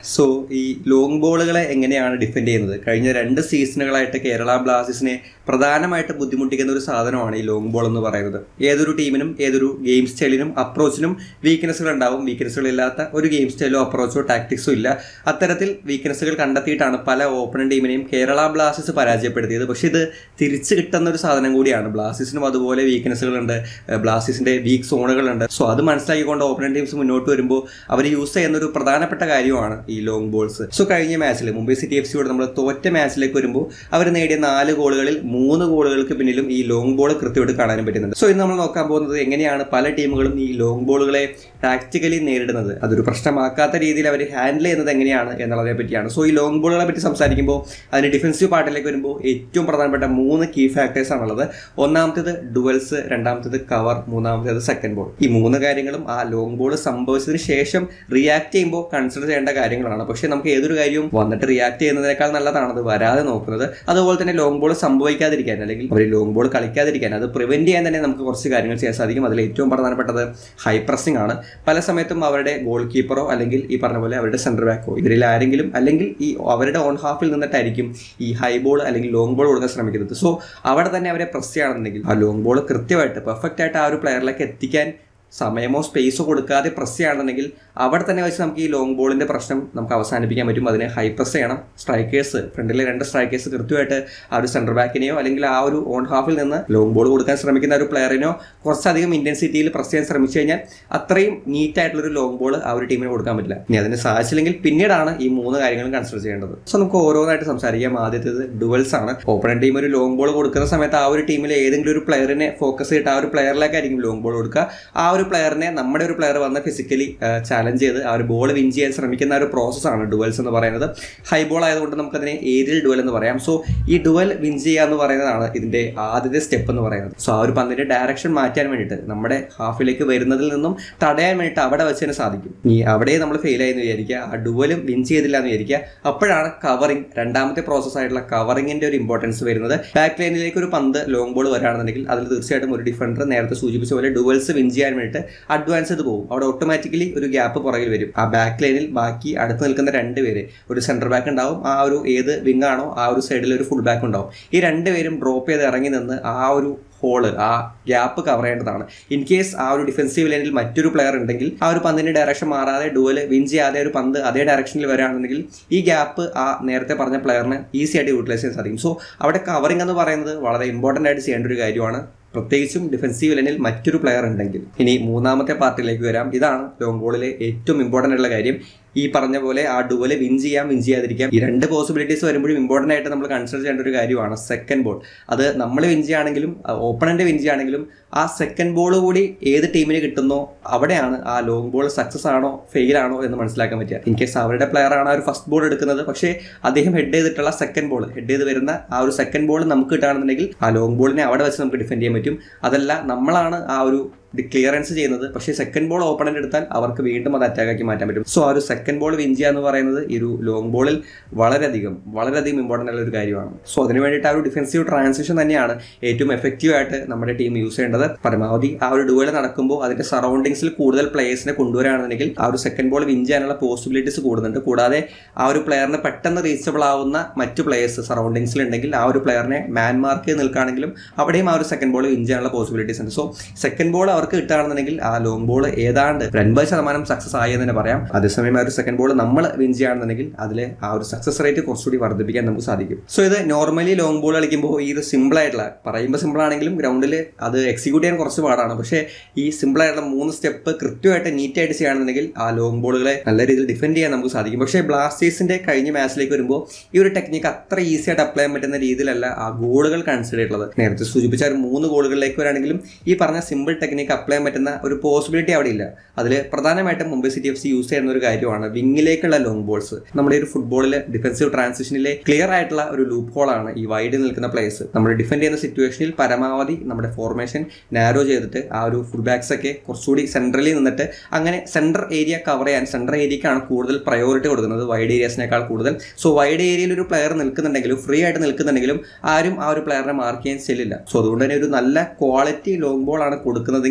So ഈ long ബോളുകളെ എങ്ങനെയാണ് defend ചെയ്യുന്നത്? കഴിഞ്ഞ 2 സീസണുകളായിട്ട് കേരള ബ്ലാസ്റ്റേഴ്സിനെ പ്രധാനമായിട്ട് ബുദ്ധിമുട്ടിക്കുന്ന ഒരു സാധനമാണ് ഈ ലോങ് ബോൾ എന്ന് പറയുന്നത്. ഏതൊരു ടീമിനും ഏതൊരു ഗെയിം സ്റ്റൈലിനും അപ്രോച്ചിനും വീക്ക്നെസ്സുകൾ ഉണ്ടാവും. വീക്ക്നെസ്സുകളില്ലാത്ത ഒരു ഗെയിം സ്റ്റൈലോ അപ്രോച്ചോ ടാക്ടിക്സോ ഇല്ല. അത്തരത്തിൽ വീക്ക്നെസ്സുകൾ കണ്ടെത്തിയിട്ടാണ് പല ഓപ്പണന്റ് ടീമിനെയും കേരള ബ്ലാസ്റ്റേഴ്സ് പരാജയപ്പെടുത്തിയത്. പക്ഷേ ഇത് തിരിച്ചു കിട്ടുന്ന ഒരു സാധനം കൂടിയാണ്. ബ്ലാസ്റ്റേഴ്സിനും അതുപോലെ വീക്ക്നെസ്സുകളുണ്ട്, ബ്ലാസ്റ്റേഴ്സിന്റെ വീക്ക് സോണുകളുണ്ട്. സോ അത് മനസ്സിലാക്കിക്കൊണ്ട് ഓപ്പണന്റ് ടീംസ് മുന്നോട്ട് വരുമ്പോൾ അവർ യൂസ് ചെയ്യുന്ന ഒരു പ്രധാനപ്പെട്ട കാര്യമാണ് ഈ ലോങ് ബോൾസ്. സോ കഴിഞ്ഞ മാച്ചിൽ മുംബൈ സിറ്റി FC നമ്മൾ തോറ്റ മാച്ചിലേക്ക് വരുമ്പോൾ അവർ നേടിയ 4 ഗോളുകളിൽ 3 ഗോളുകൾക്ക് പിന്നിലും ഈ ലോങ് ബോൾ കൃത്യമായിട്ട് കാണാനും പറ്റുന്നുണ്ട്. സോ ഇന്ന് നമ്മൾ നോക്കാൻ പോകുന്നത് എങ്ങനെയാണ് പല ടീമുകളും ഈ ലോങ് ബോളുകളെ ടാക്ടിക്കലി നേരിടുന്നത്, അതൊരു പ്രശ്നമാക്കാത്ത രീതിയിൽ അവർ ഹാൻഡിൽ ചെയ്യുന്നത് എങ്ങനെയാണ് എന്നുള്ളതിനെ പറ്റിയാണ്. സോ ഈ ലോങ് ബോളുകളെ പറ്റി സംസാരിക്കുമ്പോൾ അതിന് ഡിഫൻസീവ് പാർട്ടിലേക്ക് വരുമ്പോൾ ഏറ്റവും പ്രധാനപ്പെട്ട 3 കീ ഫാക്ടേഴ്സ് ആണുള്ളത്. ഒന്നാമത്തേത് ഡുവൽസ്, രണ്ടാമത്തേത് കവർ, മൂന്നാമത്തേത് സെക്കൻഡ് ബോൾ. ഈ 3 കാര്യങ്ങളും ആ ലോങ് ബോൾ സംഭവിച്ചതിന് ശേഷം റിയാക്ട് ചെയ്യുമ്പോൾ കൺസിഡർ ചെയ്യേണ്ട കാര്യങ്ങളാണ്. പക്ഷേ നമുക്ക് ഏതൊരു കാര്യവും വന്നിട്ട് റിയാക്ട് ചെയ്യുന്നതിനേക്കാൾ നല്ലതാണ് അത് വരാതെ നോക്കുന്നത്. അതുപോലെ തന്നെ ലോങ് ബോൾ സംഭവിക്കാതിരിക്കാൻ അല്ലെങ്കിൽ അവർ ലോങ് ബോൾ കളിക്കാതിരിക്കാൻ, അത് പ്രിവെന്റ് ചെയ്യാൻ തന്നെ നമുക്ക് കുറച്ച് കാര്യങ്ങൾ ചെയ്യാൻ സാധിക്കും. അതിൽ ഏറ്റവും പ്രധാനപ്പെട്ടത് ഹൈ പ്രസിംഗ് ആണ്. പല സമയത്തും അവരുടെ ഗോൾ കീപ്പറോ അല്ലെങ്കിൽ ഈ പറഞ്ഞ പോലെ അവരുടെ സെന്റർ ബാക്കോ ഇവരിൽ ആരെങ്കിലും അല്ലെങ്കിൽ ഈ അവരുടെ ഓൺ ഹാഫിൽ നിന്നിട്ടായിരിക്കും ഈ ഹൈ ബോൾ അല്ലെങ്കിൽ ലോങ് ബോൾ കൊടുക്കാൻ ശ്രമിക്കുന്നത്. സോ അവിടെ തന്നെ അവരെ പ്രസ് ചെയ്യുകയാണെന്നുണ്ടെങ്കിൽ ആ ലോങ് ബോൾ കൃത്യമായിട്ട് പെർഫെക്റ്റ് ആയിട്ട് ആ ഒരു പ്ലെയറിലേക്ക് എത്തിക്കാൻ സമയമോ സ്പേസോ കൊടുക്കാതെ പ്രസ് ചെയ്യുകയാണെന്നുണ്ടെങ്കിൽ അവിടെ തന്നെ വെച്ച് നമുക്ക് ഈ ലോങ് ബോളിന്റെ പ്രശ്നം നമുക്ക് അവസാനിപ്പിക്കാൻ പറ്റും. അതിനെ ഹൈ പ്രസ് ചെയ്യണം. സ്ട്രൈക്കേഴ്സ്, ഫ്രണ്ടിലെ 2 സ്ട്രൈക്കേഴ്സ് കൃത്യമായിട്ട് ആ ഒരു സെന്റർ ബാക്കിനെയോ അല്ലെങ്കിൽ ആ ഒരു ഓൺ ഹാഫിൽ നിന്ന് ലോങ് ബോൾ കൊടുക്കാൻ ശ്രമിക്കുന്ന ഒരു പ്ലെയറിനോ കുറച്ചധികം ഇന്റൻസിറ്റിയിൽ പ്രസ് ചെയ്യാൻ ശ്രമിച്ചു കഴിഞ്ഞാൽ അത്രയും നീറ്റ് ആയിട്ടുള്ളൊരു ലോങ് ബോൾ ആ ഒരു ടീമിന് കൊടുക്കാൻ പറ്റില്ല. ഇനി അതിന് സാധിച്ചില്ലെങ്കിൽ പിന്നീടാണ് ഈ 3 കാര്യങ്ങളും കൺസിഡർ ചെയ്യേണ്ടത്. സോ നമുക്ക് ഓരോന്നായിട്ട് സംസാരിക്കാം. ആദ്യത്തേത് ഡുവൽസ് ആണ്. ഓപ്പണന്റ് ടീം ഒരു ലോങ് ബോൾ കൊടുക്കുന്ന സമയത്ത് ആ ഒരു ടീമിലെ ഏതെങ്കിലും ഒരു പ്ലെയറിനെ ഫോക്കസ് ചെയ്തിട്ട് ആ ഒരു പ്ലെയറിലേക്കായിരിക്കും ലോങ് ബോൾ കൊടുക്കുക. ആ ഒരു പ്ലെയറിനെ നമ്മുടെ ഒരു പ്ലെയർ വന്ന് ഫിസിക്കലി ചാലഞ്ച് ചെയ്ത് ആ ഒരു ബോൾ വിൻ ചെയ്യാൻ ശ്രമിക്കുന്ന ഒരു പ്രോസസ്സാണ് ഡുവൽസ് എന്ന് പറയുന്നത്. ഹൈ ബോൾ ആയതുകൊണ്ട് നമുക്കതിനെ ഏരിയൽ ഡുവൽ എന്ന് പറയാം. സോ ഈ ഡുവൽ വിൻ ചെയ്യുക എന്ന് പറയുന്നതാണ് ഇതിന്റെ ആദ്യത്തെ സ്റ്റെപ്പ് എന്ന് പറയുന്നത്. സോ ആ ഒരു പന്തിന്റെ ഡയറക്ഷൻ മാറ്റാൻ വേണ്ടിയിട്ട് നമ്മുടെ ഹാഫിലേക്ക് വരുന്നതിൽ നിന്നും തടയാൻ വേണ്ടിയിട്ട് അവിടെ വെച്ച് തന്നെ സാധിക്കും. ഈ അവിടെ നമ്മൾ ഫെയിൽ ആയെന്ന് വിചാരിക്കുക, ആ ഡുവലും വിൻ ചെയ്തില്ല എന്ന് വിചാരിക്കുക. അപ്പോഴാണ് കവറിംഗ്, രണ്ടാമത്തെ പ്രോസസ് ആയിട്ടുള്ള കവറിങ്ങിന്റെ ഒരു ഇമ്പോർട്ടൻസ് വരുന്നത്. ബാക്ക് ലൈനിലേക്ക് ഒരു പന്ത് ലോങ് ബോൾ വരാണെന്നുണ്ടെങ്കിൽ അതിൽ തീർച്ചയായിട്ടും ഒരു ഡിഫൻഡർ നേരത്തെ സൂചിപ്പിച്ച പോലെ ഡുവൽസ് വിൻ ചെയ്യാൻ വേണ്ടിയിട്ട് അഡ്വാൻസ് ചെയ്ത് പോകും. അവിടെ ഓട്ടോമാറ്റിക്കലി ഒരു ഗ്യാപ്പ് പുറകിൽ വരും. ആ ബാക്ക് ലൈനിൽ ബാക്കി അടുത്ത് നിൽക്കുന്ന 2 പേര്, ഒരു സെന്റർ ബാക്ക് ഉണ്ടാവും, ആ ഒരു ഏത് വിങ് ആണോ ആ ഒരു സൈഡിൽ ഒരു ഫുൾ ബാക്ക് ഉണ്ടാവും. ഈ 2 പേരും ഡ്രോപ്പ് ചെയ്ത് ഇറങ്ങി നിന്ന് ആ ഒരു ഹോള്, ആ ഗ്യാപ്പ് കവർ ചെയ്യേണ്ടതാണ്. ഇൻ കേസ് ആ ഒരു ഡിഫൻസീവ് ലൈനിൽ മറ്റൊരു പ്ലെയർ ഉണ്ടെങ്കിൽ ആ ഒരു പന്തിന്റെ ഡയറക്ഷൻ മാറാതെ ഡുവൽ വിൻ ചെയ്യാതെ ഒരു പന്ത് അതേ ഡയറക്ഷനിൽ വരികയാണെന്നുണ്ടെങ്കിൽ ഈ ഗ്യാപ്പ് ആ നേരത്തെ പറഞ്ഞ പ്ലെയറിന് ഈസി ആയിട്ട് യൂട്ടിലൈസ് ചെയ്യാൻ സാധിക്കും. സോ അവിടെ കവറിംഗ് എന്ന് പറയുന്നത് വളരെ ഇമ്പോർട്ടൻ്റ് ആയിട്ട് ചെയ്യേണ്ട ഒരു കാര്യമാണ്, പ്രത്യേകിച്ചും ഡിഫൻസീവ് ലൈനിൽ മറ്റൊരു പ്ലെയർ ഉണ്ടെങ്കിൽ. ഇനി മൂന്നാമത്തെ പാർട്ടിലേക്ക് വരാം. ഇതാണ് ലോങ് ബോളിലെ ഏറ്റവും ഇമ്പോർട്ടൻ്റ് ആയിട്ടുള്ള കാര്യം. ഈ പറഞ്ഞ പോലെ ആ ഡുവല് വിൻ ചെയ്യാം, വിൻ ചെയ്യാതിരിക്കാം. ഈ 2 പോസിബിലിറ്റീസ് വരുമ്പോഴും ഇമ്പോർട്ടൻ്റ് ആയിട്ട് നമ്മൾ കൺസിഡർ ചെയ്യേണ്ട ഒരു കാര്യമാണ് സെക്കൻഡ് ബോൾ. അത് നമ്മൾ വിൻ ചെയ്യുകയാണെങ്കിലും ഓപ്പണന്റ് വിൻ ചെയ്യുകയാണെങ്കിലും ആ സെക്കൻഡ് ബോൾ കൂടി ഏത് ടീമിന് കിട്ടുന്നോ അവിടെയാണ് ആ ലോങ് ബോൾ സക്സസ് ആണോ ഫെയിൽ ആണോ എന്ന് മനസ്സിലാക്കാൻ പറ്റുക. ഇൻ കേസ് അവരുടെ പ്ലെയർ ആണ് ആ ഒരു ഫസ്റ്റ് ബോൾ എടുക്കുന്നത്, പക്ഷേ അദ്ദേഹം ഹെഡ് ചെയ്തിട്ടുള്ള സെക്കൻഡ് ബോൾ, ഹെഡ് ചെയ്ത് വരുന്ന ആ ഒരു സെക്കൻഡ് ബോൾ നമുക്ക് കിട്ടുകയാണെന്നുണ്ടെങ്കിൽ ആ ലോങ് ബോളിനെ അവിടെ വെച്ച് നമുക്ക് ഡിഫെൻഡ് ചെയ്യാൻ പറ്റും. അതല്ല നമ്മളാണ് ആ ഒരു ക്ലിയറൻസ് ചെയ്യുന്നത്, പക്ഷേ സെക്കൻഡ് ബോൾ ഓപ്പണന്റ് എടുത്താൽ അവർക്ക് വീണ്ടും അത് അറ്റാക്ക് ആക്കി മാറ്റാൻ പറ്റും. സോ ആ ഒരു സെക്കൻഡ് ബോൾ വിൻ ചെയ്യുക എന്ന് പറയുന്നത് ഈ ഒരു ലോങ് ബോളിൽ വളരെയധികം ഇമ്പോർട്ടൻ്റ് ആയ ഒരു കാര്യമാണ്. സോ അതിന് വേണ്ടിയിട്ട് ആ ഒരു ഡിഫൻസീവ് ട്രാൻസിഷൻ തന്നെയാണ് ഏറ്റവും എഫക്റ്റീവ് ആയിട്ട് നമ്മുടെ ടീം യൂസ് ചെയ്യേണ്ടത്. പരമാവധി ആ ഒരു ഡുവൽ നടക്കുമ്പോൾ അതിന്റെ സറൗണ്ടിങ്സിൽ കൂടുതൽ പ്ലേയേഴ്സിനെ കൊണ്ടുവരികയാണെന്നുണ്ടെങ്കിൽ ആ ഒരു സെക്കൻഡ് ബോൾ വിൻ ചെയ്യാനുള്ള പോസിബിലിറ്റീസ് കൂടുന്നുണ്ട്. കൂടാതെ ആ ഒരു പ്ലെയറിന് പെട്ടെന്ന് റീച്ചബിൾ ആവുന്ന മറ്റു പ്ലേയേഴ്സ് സറൗണ്ടിങ്സിൽ ഉണ്ടെങ്കിൽ ആ ഒരു പ്ലെയറിനെ മാൻ മാർക്ക് ചെയ്ത് നിൽക്കുകയാണെങ്കിലും അവിടെയും ആ ഒരു സെക്കൻഡ് ബോൾ വിൻ ചെയ്യാനുള്ള പോസിബിലിറ്റീസ് ഉണ്ട്. സോ സെക്കൻഡ് ബോൾ അവർക്ക് കിട്ടുകയാണെന്നുണ്ടെങ്കിൽ ആ ലോങ് ബോൾ ഏതാണ്ട് 80% സക്സസ് ആയി എന്ന് തന്നെ പറയാം. അതേസമയം ആ ഒരു സെക്കൻഡ് ബോൾ നമ്മൾ വിൻ ചെയ്യുകയാണെന്നുണ്ടെങ്കിൽ അതിലെ ആ ഒരു സക്സസ് റേറ്റ് കുറച്ചുകൂടി വർദ്ധിപ്പിക്കാൻ നമുക്ക് സാധിക്കും. സോ ഇത് നോർമലി ലോങ് ബോൾ കളിക്കുമ്പോൾ ഈ ഒരു സിമ്പിൾ ആയിട്ടുള്ള, പറയുമ്പോൾ സിമ്പിൾ ആണെങ്കിലും ഗ്രൗണ്ടിൽ അത് എക്സിക്യൂട്ട് ചെയ്യാൻ കുറച്ച് പാടാണ്. പക്ഷേ ഈ സിമ്പിൾ ആയിട്ടുള്ള 3 സ്റ്റെപ്പ് കൃത്യമായിട്ട് നീറ്റായിട്ട് ചെയ്യുകയാണെന്നുണ്ടെങ്കിൽ ആ ലോങ് ബോളുകളെ നല്ല രീതിയിൽ ഡിഫെൻഡ് ചെയ്യാൻ നമുക്ക് സാധിക്കും. പക്ഷേ ബ്ലാസ്റ്റേഴ്സിന്റെ കഴിഞ്ഞ മാച്ചിലേക്ക് വരുമ്പോൾ ഈ ഒരു ടെക്നിക്ക് അത്ര ഈസി ആയിട്ട് അപ്ലൈ ചെയ്യാൻ പറ്റുന്ന രീതിയിലല്ല ആ ഗോളുകൾ കൺസിഡർ ചെയ്തിട്ടുള്ളത്. നേരത്തെ സൂചിപ്പിച്ച ഒരു 3 ഗോളുകളിലേക്ക് വരാണെങ്കിലും ഈ പറഞ്ഞ സിമ്പിൾ ടെക്നിക്ക് അപ്ലൈ ചെയ്യാൻ പറ്റുന്ന ഒരു പോസിബിലിറ്റി അവിടെ ഇല്ല. അതിൽ പ്രധാനമായിട്ടും മുംബൈ സിറ്റി FC യൂസ് ചെയ്യുന്ന ഒരു കാര്യമാണ് വിങ്ങിലേക്കുള്ള ലോങ് ബോൾസ്. നമ്മുടെ ഒരു ഫുട്ബോളിൽ ഡിഫൻസീവ് ട്രാൻസിഷനിലെ ക്ലിയർ ആയിട്ടുള്ള ഒരു ലൂപ്പ് ഹോളാണ് ഈ വൈഡിൽ നിൽക്കുന്ന പ്ലേയേഴ്സ്. നമ്മൾ ഡിഫെൻഡ് ചെയ്യുന്ന സിറ്റുവേഷനിൽ പരമാവധി നമ്മുടെ ഫോർമേഷൻ നാരോ ചെയ്തിട്ട് ആ ഒരു ഫുൾ ബാക്സ് ഒക്കെ കുറച്ചുകൂടി സെൻട്രലിൽ നിന്നിട്ട് അങ്ങനെ സെൻട്രൽ ഏരിയ കവർ ചെയ്യാൻ, സെൻട്രൽ ഏരിയക്കാണ് കൂടുതൽ പ്രയോറിറ്റി കൊടുക്കുന്നത് വൈഡ് ഏരിയസിനേക്കാൾ കൂടുതൽ. സോ വൈഡ് ഏരിയയിൽ ഒരു പ്ലെയർ നിൽക്കുന്നുണ്ടെങ്കിലും ഫ്രീ ആയിട്ട് നിൽക്കുന്നുണ്ടെങ്കിലും ആരും ആ ഒരു പ്ലെയറിനെ മാർക്ക് ചെയ്യാൻ ചെല്ലില്ല. സോ അതുകൊണ്ട് തന്നെ ഒരു നല്ല ക്വാളിറ്റി ലോങ് ബോൾ ആണ് കൊടുക്കുന്നതെങ്കിൽ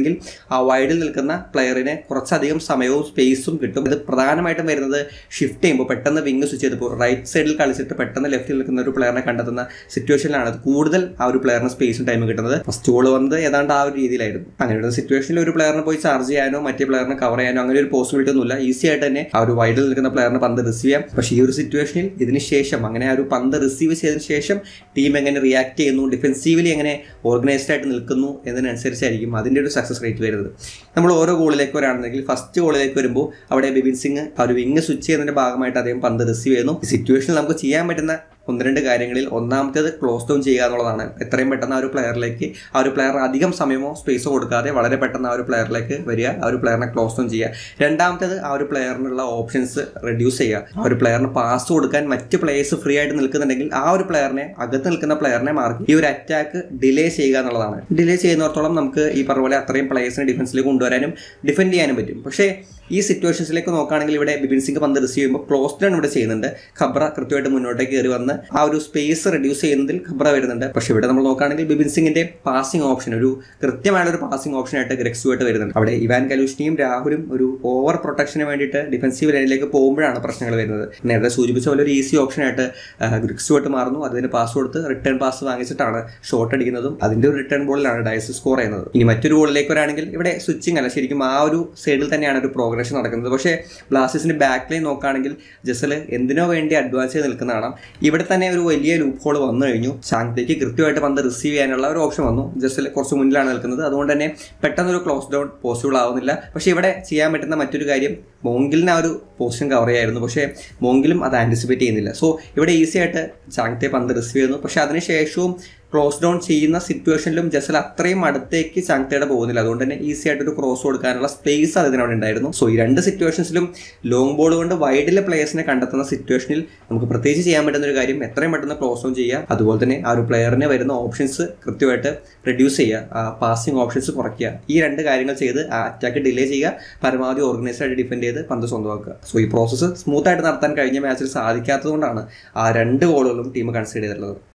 അല്ലെങ്കിൽ ആ വൈഡിൽ നിൽക്കുന്ന പ്ലെയറിനെ കുറച്ചധികം സമയവും സ്പേസും കിട്ടും. ഇത് പ്രധാനമായിട്ടും വരുന്നത് ഷിഫ്റ്റ് ചെയ്യുമ്പോൾ പെട്ടെന്ന് വിങ് സ്വിച്ച് ചെയ്തപ്പോൾ റൈറ്റ് സൈഡിൽ കളിച്ചിട്ട് പെട്ടെന്ന് ലെഫ്റ്റിൽ നിൽക്കുന്ന ഒരു പ്ലെയറിനെ കണ്ടെത്തുന്ന സിറ്റുവേഷനിലാണ് കൂടുതൽ ആ ഒരു പ്ലെയറിന് സ്പേസും ടൈമും കിട്ടുന്നത്. ഫസ്റ്റ് ഗോൾ വന്നത് ഏതാണ്ട് ആ ഒരു രീതിയിലായിരുന്നു. അങ്ങനെയുള്ള സിറ്റുവേഷനിൽ ഒരു പ്ലെയറിനെ പോയി ചാർജ് ചെയ്യാനോ മറ്റേ പ്ലെയറിനെ കവർ ചെയ്യാനോ അങ്ങനെ ഒരു പോസിബിലിറ്റി ഒന്നുമില്ല. ഈസി ആയിട്ട് തന്നെ ആ ഒരു വൈഡിൽ നിൽക്കുന്ന പ്ലെയറിന് പന്ത് റിസീവ് ചെയ്യാം. പക്ഷേ ഈ ഒരു സിറ്റുവേഷനിൽ ഇതിന് ശേഷം അങ്ങനെ ആ ഒരു പന്ത് റിസീവ് ചെയ്തതിന് ശേഷം ടീം എങ്ങനെ റിയാക്ട് ചെയ്യുന്നു, ഡിഫെൻസീവ്ലി എങ്ങനെ ഓർഗനൈസ്ഡ് ആയിട്ട് നിൽക്കുന്നു എന്നതിനനുസരിച്ചായിരിക്കും അതിൻ്റെ ഒരു സക്സസ് റേറ്റ് വരുന്നത്. നമ്മൾ ഓരോ ഗോളിലേക്ക് വരാണെങ്കിൽ ഫസ്റ്റ് ഗോളിലേക്ക് വരുമ്പോൾ അവിടെ ബിപിൻ സിംഗ് ആ ഒരു വിങ് സ്വിച്ച് ചെയ്യുന്നതിന്റെ ഭാഗമായിട്ട് അദ്ദേഹം പന്ത് റിസീവ് ചെയ്യുന്നു. ഈ സിറ്റുവേഷനിൽ നമുക്ക് ചെയ്യാൻ പറ്റുന്ന 1-2 കാര്യങ്ങളിൽ ഒന്നാമത്തേത് ക്ലോസ് ഡൗൺ ചെയ്യുക എന്നുള്ളതാണ്. എത്രയും പെട്ടെന്ന് ആ ഒരു പ്ലെയറിലേക്ക് ആ ഒരു പ്ലെയർ അധികം സമയമോ സ്പേസോ കൊടുക്കാതെ വളരെ പെട്ടെന്ന് ആ ഒരു പ്ലെയറിലേക്ക് വരിക, ആ ഒരു പ്ലെയറിനെ ക്ലോസ് ഡൗൺ ചെയ്യുക. രണ്ടാമത്തേത് ആ ഒരു പ്ലെയറിനുള്ള ഓപ്ഷൻസ് റെഡ്യൂസ് ചെയ്യുക. ആ ഒരു പ്ലെയറിന് പാസ് കൊടുക്കാൻ മറ്റ് പ്ലേയേഴ്സ് ഫ്രീ ആയിട്ട് നിൽക്കുന്നുണ്ടെങ്കിൽ ആ ഒരു പ്ലെയറിനെ അകത്ത് നിൽക്കുന്ന പ്ലെയറിനെ മാർക്ക് ഈ ഒരു അറ്റാക്ക് ഡിലേ ചെയ്യുക എന്നുള്ളതാണ്. ഡിലേ ചെയ്യുന്നിടത്തോളം നമുക്ക് ഈ പറഞ്ഞ പോലെ അത്രയും പ്ലേയേഴ്സിനെ ഡിഫൻസിലേക്ക് കൊണ്ടുവരാനും ഡിഫെൻഡ് ചെയ്യാനും പറ്റും. പക്ഷേ ഈ സിറ്റുവേഷൻസിലേക്ക് നോക്കുകയാണെങ്കിൽ ഇവിടെ ബിപിൻ സിംഗ് പന്ത് റിസീവ് ചെയ്യുമ്പോൾ ക്ലോസ് ഡൗൺ ഇവിടെ ചെയ്യുന്നുണ്ട്. ഖബ്ര കൃത്യമായിട്ട് മുന്നോട്ടേക്ക് കയറി വന്ന് ആ ഒരു സ്പേസ് റെഡ്യൂസ് ചെയ്യുന്നതിൽ ഖബ്ര വരുന്നുണ്ട്. പക്ഷെ ഇവിടെ നമ്മൾ നോക്കുകയാണെങ്കിൽ ബിപിൻ സിംഗിന്റെ പാസിംഗ് ഓപ്ഷൻ ഒരു കൃത്യമായ ഒരു പാസിംഗ് ഓപ്ഷനായിട്ട് ഗ്രെക്സുമായിട്ട് വരുന്നുണ്ട്. അവിടെ ഇവാൻ കലൂഷ്നിയും രാഹുലും ഒരു ഓവർ പ്രൊട്ടക്ഷന് വേണ്ടിയിട്ട് ഡിഫൻസീവ് ലൈനിലേക്ക് പോകുമ്പോഴാണ് പ്രശ്നങ്ങൾ വരുന്നത്. നേരത്തെ സൂചിപ്പിച്ച പോലെ ഒരു ഈസി ഓപ്ഷനായിട്ട് ഗ്രെക്സുമായിട്ട് മാറുന്നു. അതിന് പാസ് കൊടുത്ത് റിട്ടേൺ പാസ് വാങ്ങിച്ചിട്ടാണ് ഷോട്ട് അടിക്കുന്നതും അതിന്റെ ഒരു റിട്ടേൺ ബോളിലാണ് ഡയസ് സ്കോർ ചെയ്യുന്നത്. ഇനി മറ്റൊരു ഗോളിലേക്ക് വരാണെങ്കിൽ ഇവിടെ സ്വിച്ചിങ് അല്ല, ശരിക്കും ആ ഒരു സൈഡിൽ തന്നെയാണ് ഒരു പ്രോഗ്രഷൻ നടക്കുന്നത്. പക്ഷേ ബ്ലാസ്റ്റേഴ്സിന്റെ ബാക്ക് ലൈൻ നോക്കുകയാണെങ്കിൽ ജസൽ എന്തിനോ വേണ്ടി അഡ്വാൻസ് ചെയ്ത് നിൽക്കുന്നതാണ്. ഇവിടെ തന്നെ ഒരു വലിയ ലൂപ്പ് ഹോൾ വന്നു കഴിഞ്ഞു. ചാങ്തേക്ക് കൃത്യമായിട്ട് പന്ത് റിസീവ് ചെയ്യാനുള്ള ഒരു ഓപ്ഷൻ വന്നു. ജസൽ കുറച്ച് മുന്നിലാണ് നിൽക്കുന്നത്, അതുകൊണ്ട് തന്നെ പെട്ടെന്നൊരു ക്ലോസ് ഡൗൺ പോസിബിൾ ആവുന്നില്ല. പക്ഷേ ഇവിടെ ചെയ്യാൻ പറ്റുന്ന മറ്റൊരു കാര്യം മോങ്കിലിന് ആ ഒരു പൊസിഷൻ കവർ ചെയ്യായിരുന്നു. പക്ഷേ മോങ്കിലും അത് ആൻറ്റിസിപ്പേറ്റ് ചെയ്യുന്നില്ല. സോ ഇവിടെ ഈസി ആയിട്ട് ചാങ്തേ പന്ത് റിസീവ് ചെയ്യുന്നു. പക്ഷേ അതിനുശേഷവും ക്ലോസ് ഡൗൺ ചെയ്യുന്ന സിറ്റുവേഷനിലും ജസൽ അത്രയും അടുത്തേക്ക് ചാങ്തയുടെ പോകുന്നില്ല. അതുകൊണ്ട് തന്നെ ഈസി ആയിട്ടൊരു ക്രോസ് കൊടുക്കാനുള്ള സ്പേസ് അതിനവിടെ ഉണ്ടായിരുന്നു. സോ ഈ രണ്ട് സിറ്റുവേഷൻസിലും ലോങ് ബോൾ കൊണ്ട് വൈഡിലെ പ്ലേയേഴ്സിനെ കണ്ടെത്തുന്ന സിറ്റുവേഷനിൽ നമുക്ക് പ്രത്യേകിച്ച് ചെയ്യാൻ പറ്റുന്ന ഒരു കാര്യം എത്രയും പെട്ടെന്ന് ക്ലോസ് ഡൗൺ ചെയ്യുക. അതുപോലെ തന്നെ ആ ഒരു പ്ലെയറിന് വരുന്ന ഓപ്ഷൻസ് കൃത്യമായിട്ട് റെഡ്യൂസ് ചെയ്യുക, പാസിംഗ് ഓപ്ഷൻസ് കുറയ്ക്കുക. ഈ രണ്ട് കാര്യങ്ങൾ ചെയ്ത് ആ അറ്റാക്ക് ഡിലേ ചെയ്യുക, പരമാവധി ഓർഗനൈസ്ഡ് ആയിട്ട് ഡിഫെൻഡ് ചെയ്ത് പന്ത് സ്വന്തമാക്കുക. സോ ഈ പ്രോസസ്സ് സ്മൂത്ത് ആയിട്ട് നടത്താൻ കഴിഞ്ഞ മാച്ചിൽ സാധിക്കാത്തതുകൊണ്ടാണ് ആ 2 ഗോളുകളും ടീം കൺസിഡർ ചെയ്തിട്ടുള്ളത്.